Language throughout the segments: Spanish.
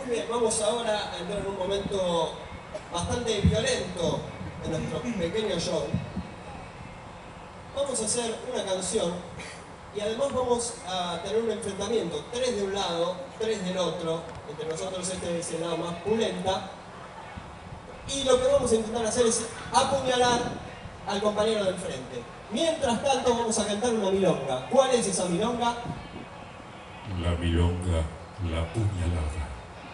Muy bien, vamos ahora a entrar en un momento bastante violento de nuestro pequeño show. Vamos a hacer una canción y además vamos a tener un enfrentamiento, 3 de un lado, 3 del otro. Entre nosotros este es el lado más pulenta. Y lo que vamos a intentar hacer es apuñalar al compañero del frente. Mientras tanto vamos a cantar una milonga. ¿Cuál es esa milonga? La milonga, la puñalada.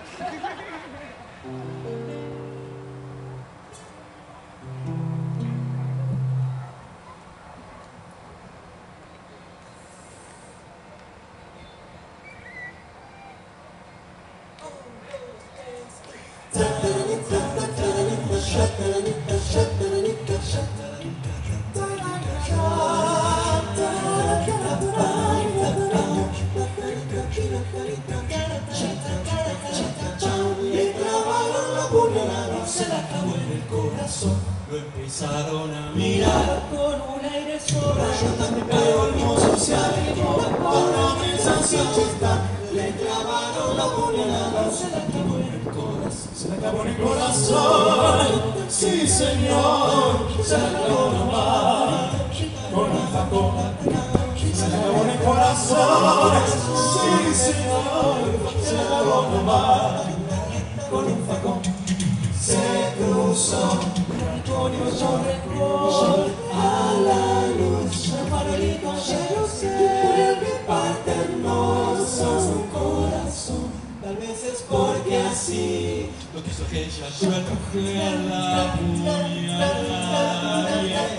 Le clavaron la puñalada, se la clavó en el corazón. Lo empezaron a mirar con un aire sobrado, pero el mozo se alejó con la sensación chista. Le clavaron la puñalada, se la clavó en el corazón. Se la clavó en el corazón, sí señor, se la clavó nomás con un facón. Se la clavó en el corazón, sí señor, se la clavó nomás con un facón. Se cruzó con un rencor a la luz, el farolito de luces, parte hermosa su corazón. Tal vez es porque así lo quiso aquella cruel mujer, la puñalada.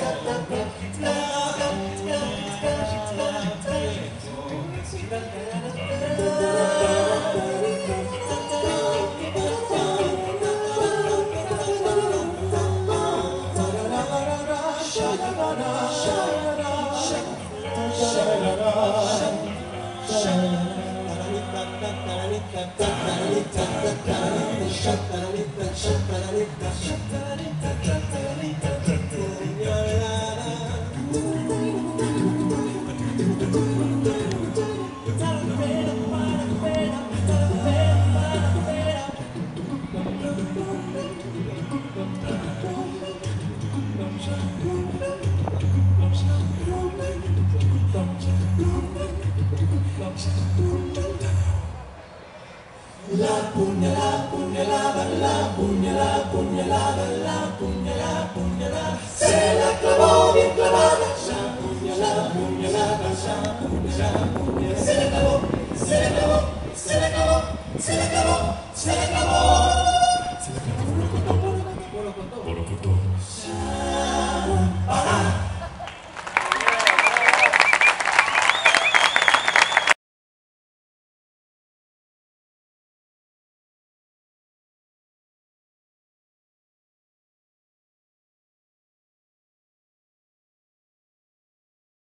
La puñalada, puñalada, la puñalada, puñalada, la puñalada, puñalada, se la clavó bien clavada. La puñalada, puñalada, la puñalada, puñalada.